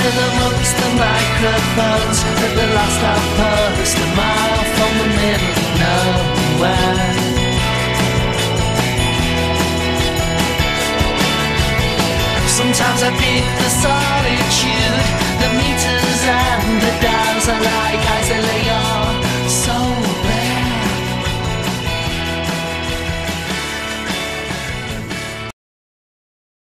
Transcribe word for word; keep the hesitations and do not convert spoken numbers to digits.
amongst the microphones at the last outpost, a mile from the middle of nowhere. Sometimes I pick the solitude, the meters and the dials are like eyes.